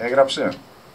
Έγραψε.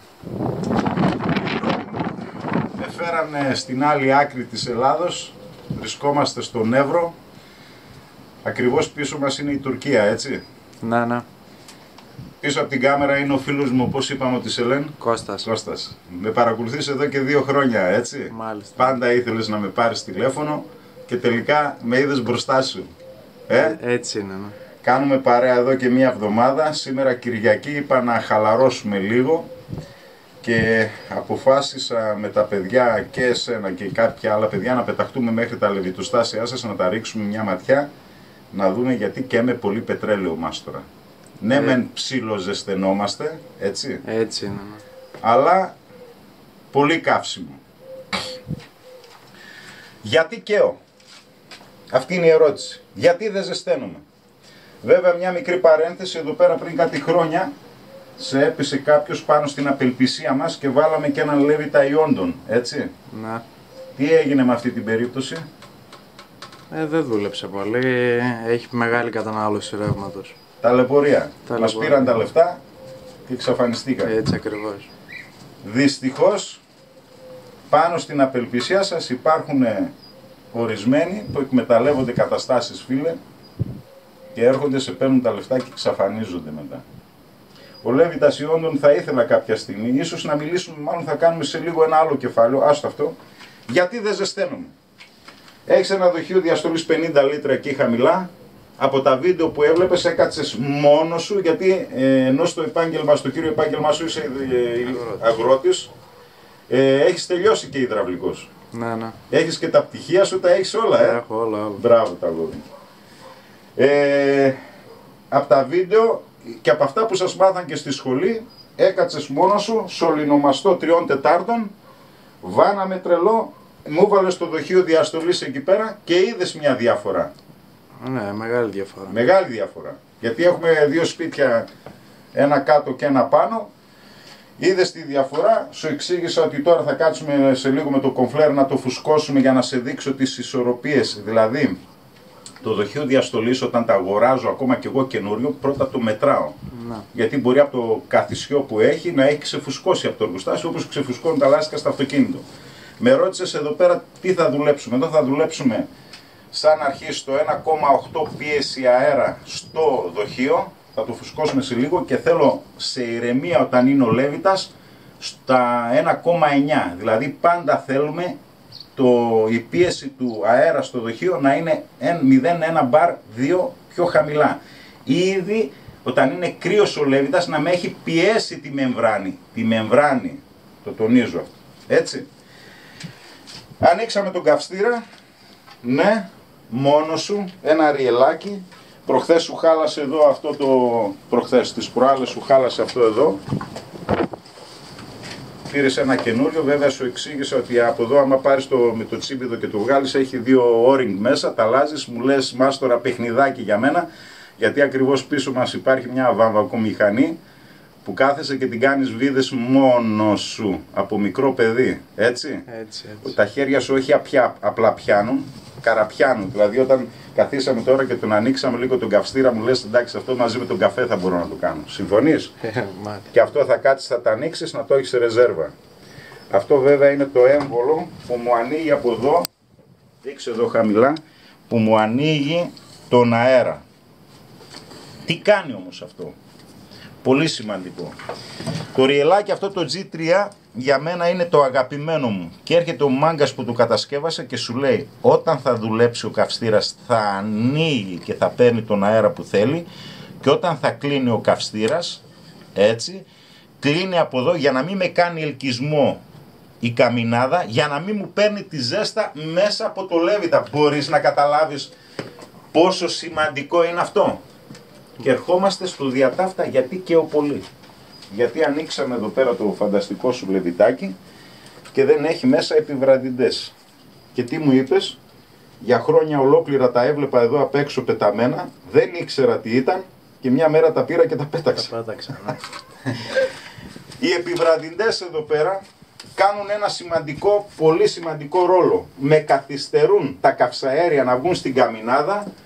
Με φέρανε στην άλλη άκρη της Ελλάδος. Βρισκόμαστε στον Εύρο. Ακριβώς πίσω μας είναι η Τουρκία, έτσι. Ναι, ναι. Πίσω από την κάμερα είναι ο φίλος μου, πώς είπαμε ότι σε λένε. Κώστας. Κώστας. Με παρακολουθείς εδώ και 2 χρόνια, έτσι. Μάλιστα. Πάντα ήθελες να με πάρεις τηλέφωνο και τελικά με είδες μπροστά σου. Έτσι είναι, ναι. Κάνουμε παρέα εδώ και 1 εβδομάδα. Σήμερα Κυριακή είπα να χαλαρώσουμε λίγο και αποφάσισα με τα παιδιά και εσένα και κάποια άλλα παιδιά να πεταχτούμε μέχρι τα λεβιτοστάσια σας, να τα ρίξουμε μια ματιά, να δούμε γιατί καίμε πολύ πετρέλαιο μάστορα. Ναι, μεν ψιλοζεσθενόμαστε, έτσι. Έτσι είναι, ναι. Αλλά πολύ καύσιμο. Γιατί καίω? Αυτή είναι η ερώτηση. Γιατί δεν ζεσταίνομαι? Βέβαια, μια μικρή παρένθεση, εδώ πέρα πριν κάτι χρόνια σε έπεισε κάποιος πάνω στην απελπισία μας και βάλαμε και έναν Λέβητα Ιόντων, έτσι. Ναι. Τι έγινε με αυτή την περίπτωση? Δεν δούλεψε πολύ, έχει μεγάλη κατανάλωση ρεύματος. Ταλαιπωρία. Μας πήραν τα λεφτά και εξαφανιστήκαν. Έτσι ακριβώς. Δυστυχώς, πάνω στην απελπισία σας υπάρχουν ορισμένοι που εκμεταλλεύονται καταστάσεις, φίλε, και έρχονται, σε παίρνουν τα λεφτά και εξαφανίζονται μετά. Ο Λέβητας Ιόντων θα ήθελα κάποια στιγμή, ίσως να μιλήσουμε, μάλλον θα κάνουμε σε λίγο ένα άλλο κεφάλαιο, άστο αυτό, γιατί δεν ζεσταίνομαι. Έχεις ένα δοχείο διαστολής 50 λίτρα εκεί χαμηλά, από τα βίντεο που έβλεπες έκατσες μόνος σου, γιατί ενώ στο επάγγελμα, στο κύριο επάγγελμά σου είσαι αγρότης, έχεις τελειώσει και υδραυλικός. Ναι, ναι. Έχεις και τα πτυχία σου, τα έχεις όλα, Έχω όλα. Μπράβο τα λόγια. Από τα βίντεο και από αυτά που σας μάθαν και στη σχολή, έκατσες μόνος σου, σωληνομαστό 3 τετάρτων, βάναμε τρελό, μου έβαλες το δοχείο διαστολής εκεί πέρα και είδες μια διαφορά. Ναι, μεγάλη διαφορά. Μεγάλη διαφορά. Γιατί έχουμε 2 σπίτια, ένα κάτω και ένα πάνω. Είδες τη διαφορά, σου εξήγησα ότι τώρα θα κάτσουμε σε λίγο με το κομφλέρ να το φουσκώσουμε για να σε δείξω τις ισορροπίες. Δηλαδή, το δοχείο διαστολής όταν τα αγοράζω ακόμα και εγώ καινούριο, πρώτα το μετράω. Να. Γιατί μπορεί από το καθισιό που έχει να έχει ξεφουσκώσει από το εργοστάσιο, όπως ξεφουσκώνουν τα λάστιχα στο αυτοκίνητο. Με ρώτησες εδώ πέρα τι θα δουλέψουμε. Εδώ θα δουλέψουμε σαν αρχή στο 1,8 πίεση αέρα στο δοχείο. Θα το φουσκώσουμε σε λίγο και θέλω σε ηρεμία όταν είναι ο Λέβητας στα 1,9. Δηλαδή πάντα θέλουμε η πίεση του αέρα στο δοχείο να είναι 0,1 μπαρ 2 πιο χαμηλά. Ήδη όταν είναι κρύος ο Λέβητας να με έχει πιέσει τη μεμβράνη. Τη μεμβράνη, το τονίζω αυτό. Έτσι. Ανοίξαμε τον καυστήρα. Ναι, μόνο σου, ένα ριελάκι. Προχθές σου χάλασε εδώ αυτό το... Προχθές, τις προάλλες σου χάλασε αυτό εδώ. Πήρες ένα καινούριο, βέβαια σου εξήγησα ότι από εδώ άμα πάρεις με το τσίπιδο και το βγάλεις έχει 2 O-ring μέσα, τα αλλάζεις, μου λες μάστορα παιχνιδάκι για μένα, γιατί ακριβώς πίσω μας υπάρχει μια βαμβακομηχανή που κάθεσαι και την κάνεις βίδες μόνος σου, από μικρό παιδί, έτσι. Έτσι. Τα χέρια σου όχι απλά πιάνουν, καραπιάνουν, δηλαδή όταν καθίσαμε τώρα και τον ανοίξαμε λίγο τον καυστήρα μου λες εντάξει αυτό μαζί με τον καφέ θα μπορώ να το κάνω, συμφωνείς? Και αυτό θα κάτσεις, θα τα ανοίξεις να το έχεις σε ρεζέρβα. Αυτό βέβαια είναι το έμβολο που μου ανοίγει από εδώ, δείξε εδώ χαμηλά, που μου ανοίγει τον αέρα. Τι κάνει όμως αυτό? Πολύ σημαντικό. Το ριελάκι αυτό το G3 για μένα είναι το αγαπημένο μου. Και έρχεται ο μάγκας που το κατασκεύασε και σου λέει όταν θα δουλέψει ο καυστήρας θα ανοίγει και θα παίρνει τον αέρα που θέλει και όταν θα κλείνει ο καυστήρας, έτσι, κλείνει από εδώ για να μην με κάνει ελκυσμό η καμινάδα, για να μην μου παίρνει τη ζέστα μέσα από το Λέβητα. Μπορείς να καταλάβεις πόσο σημαντικό είναι αυτό? Και ερχόμαστε στο διατάφτα γιατί καίω πολύ. Γιατί ανοίξαμε εδώ πέρα το φανταστικό σου λεβιτάκι και δεν έχει μέσα επιβραδυντές. Και τι μου είπες? Για χρόνια ολόκληρα τα έβλεπα εδώ απ' έξω πεταμένα, δεν ήξερα τι ήταν και μια μέρα τα πήρα και τα πέταξα. Τα πέταξα, ναι. Οι επιβραδυντές εδώ πέρα κάνουν ένα σημαντικό, πολύ σημαντικό ρόλο. Με καθυστερούν τα καυσαέρια να βγουν στην καμινάδα,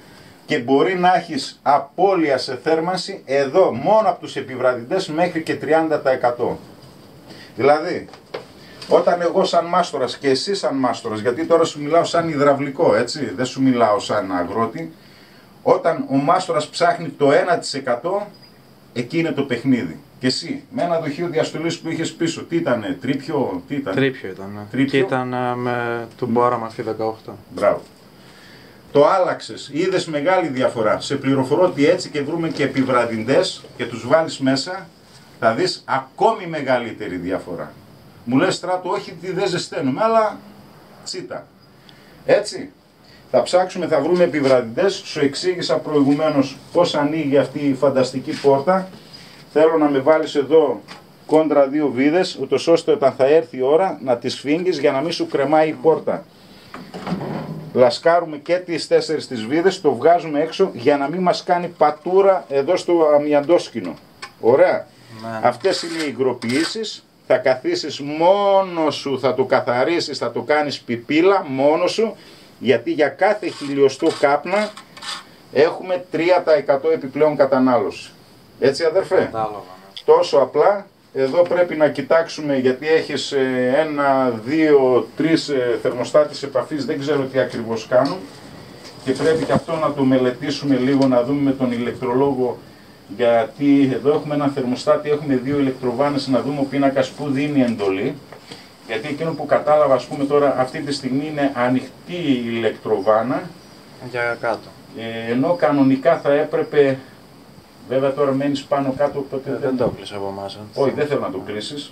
και μπορεί να έχεις απώλεια σε θέρμανση εδώ μόνο από τους επιβραδυντές μέχρι και 30%. Δηλαδή, όταν εγώ σαν μάστορας και εσύ σαν μάστορας, γιατί τώρα σου μιλάω σαν υδραυλικό, έτσι, δεν σου μιλάω σαν αγρότη, όταν ο μάστορας ψάχνει το 1%, εκεί είναι το παιχνίδι. Και εσύ, με ένα δοχείο διαστολής που είχες πίσω, τι ήτανε, τρίπιο, τι ήταν. Τρίπιο ήταν, ναι. Τρίπιο. Και ήταν με του Μπόρα Μαρφή 18. Μπράβο. Το άλλαξες, είδες μεγάλη διαφορά. Σε πληροφορώ ότι έτσι και βρούμε και επιβραδυντές και τους βάλεις μέσα, θα δεις ακόμη μεγαλύτερη διαφορά. Μου λες Στράτο, όχι ότι δεν ζεσταίνουμε, αλλά τσίτα. Έτσι. Θα ψάξουμε, θα βρούμε επιβραδυντές. Σου εξήγησα προηγουμένως πώς ανοίγει αυτή η φανταστική πόρτα. Θέλω να με βάλεις εδώ κόντρα δύο βίδες, ούτως ώστε όταν θα έρθει η ώρα να τις σφίγγεις για να μην σου κρεμάει η πόρτα. Λασκάρουμε και τις 4 τις βίδες, το βγάζουμε έξω για να μην μας κάνει πατούρα εδώ στο αμυαντόσκηνο. Ωραία. Αυτές είναι οι υγροποιήσεις. Θα καθίσεις μόνος σου, θα το καθαρίσεις, θα το κάνεις πιπίλα μόνος σου, γιατί για κάθε χιλιοστό κάπνα έχουμε 3% επιπλέον κατανάλωση. Έτσι αδερφέ. Κατάλαβα. Τόσο απλά. Εδώ πρέπει να κοιτάξουμε, γιατί έχεις 1, 2, 3 θερμοστάτες επαφής, δεν ξέρω τι ακριβώς κάνουν, και πρέπει και αυτό να το μελετήσουμε λίγο, να δούμε με τον ηλεκτρολόγο, γιατί εδώ έχουμε ένα θερμοστάτη, έχουμε 2 ηλεκτροβάνες, να δούμε ο πίνακας που δίνει εντολή. Γιατί εκείνο που κατάλαβα, ας πούμε τώρα, αυτή τη στιγμή είναι ανοιχτή η ηλεκτροβάνα. Για κάτω. Ενώ κανονικά θα έπρεπε, βέβαια τώρα μένεις πάνω κάτω, οπότε δεν το κλείσα από εμάς. Όχι, δεν θέλω να το κλείσεις.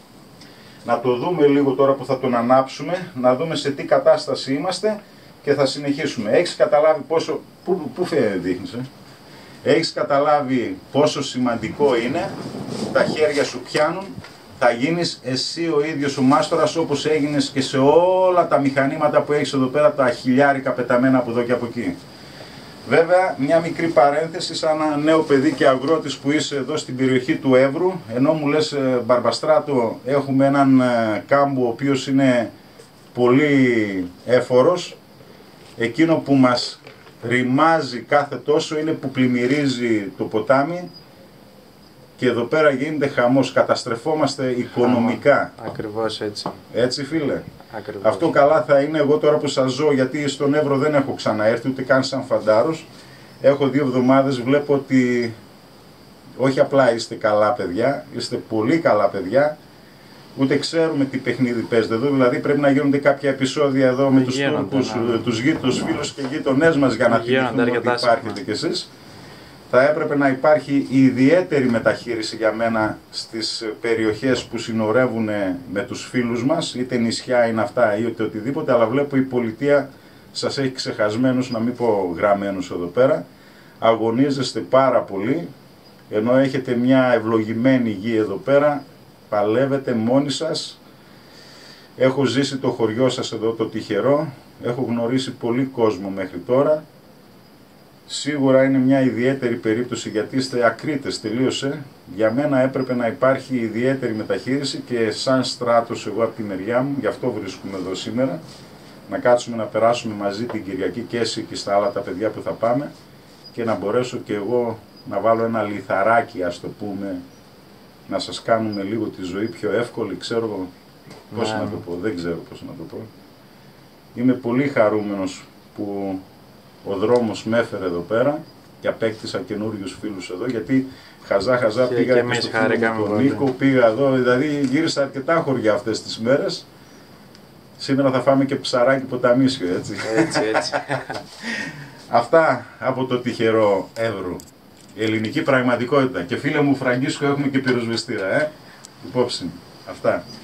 Να το δούμε λίγο τώρα που θα τον ανάψουμε, να δούμε σε τι κατάσταση είμαστε και θα συνεχίσουμε. Έχεις καταλάβει πόσο, πού δείχνεις, Έχεις καταλάβει πόσο σημαντικό είναι, τα χέρια σου πιάνουν, θα γίνεις εσύ ο ίδιος ο μάστορας, όπως έγινες και σε όλα τα μηχανήματα που έχεις εδώ πέρα, τα χιλιάρικα πεταμένα από εδώ και από εκεί. Βέβαια, μια μικρή παρένθεση, σαν ένα νέο παιδί και αγρότης που είσαι εδώ στην περιοχή του Εύρου, ενώ μου λες Μπαρμπαστράτο, έχουμε έναν κάμπο ο οποίος είναι πολύ έφορος, εκείνο που μας ρημάζει κάθε τόσο είναι που πλημμυρίζει το ποτάμι και εδώ πέρα γίνεται χαμός, καταστρεφόμαστε οικονομικά. Ακριβώς έτσι. Έτσι φίλε. Ακριβώς. Αυτό καλά θα είναι εγώ τώρα που σας ζω, γιατί στον Εύρο δεν έχω ξαναέρθει ούτε καν σαν φαντάρος. Έχω 2 εβδομάδες, βλέπω ότι όχι απλά είστε καλά παιδιά, είστε πολύ καλά παιδιά. Ούτε ξέρουμε τι παιχνίδι παίζετε εδώ, δηλαδή πρέπει να γίνονται κάποια επεισόδια εδώ με τους Τούρκους, τους φίλους και γείτονές μας για να θυμηθούμε ότι υπάρχετε κι εσείς. Θα έπρεπε να υπάρχει ιδιαίτερη μεταχείριση για μένα στις περιοχές που συνορεύουν με τους φίλους μας, είτε νησιά είναι αυτά ή είτε οτιδήποτε, αλλά βλέπω η πολιτεία σας έχει ξεχασμένους, να μην πω γραμμένους εδώ πέρα. Αγωνίζεστε πάρα πολύ, ενώ έχετε μια ευλογημένη γη εδώ πέρα, παλεύετε μόνοι σας. Έχω ζήσει το χωριό σας εδώ το τυχερό, έχω γνωρίσει πολύ κόσμο μέχρι τώρα. Σίγουρα είναι μια ιδιαίτερη περίπτωση γιατί είστε ακρίτες, τελείωσε. Για μένα έπρεπε να υπάρχει ιδιαίτερη μεταχείριση και σαν Στράτος εγώ από τη μεριά μου, γι' αυτό βρίσκουμε εδώ σήμερα, να κάτσουμε να περάσουμε μαζί την Κυριακή και εσύ και στα άλλα τα παιδιά που θα πάμε και να μπορέσω και εγώ να βάλω ένα λιθαράκι, ας το πούμε, να σας κάνουμε λίγο τη ζωή πιο εύκολη, ξέρω πώς να το πω, δεν ξέρω πώς να το πω. Είμαι πολύ χαρούμενος που ο δρόμος με έφερε εδώ πέρα και απέκτησα καινούριους φίλους εδώ, γιατί χαζά πήγα και στο φίλο μου τον Νίκο, πήγα εδώ, δηλαδή γύρισα αρκετά χωριά αυτές τις μέρες. Σήμερα θα φάμε και ψαράκι ποταμίσιο, έτσι. Έτσι. Αυτά από το τυχερό Εύρου. Η ελληνική πραγματικότητα. Και φίλε μου Φραγκίσκο έχουμε και πυροσβεστήρα, υπόψη. Αυτά.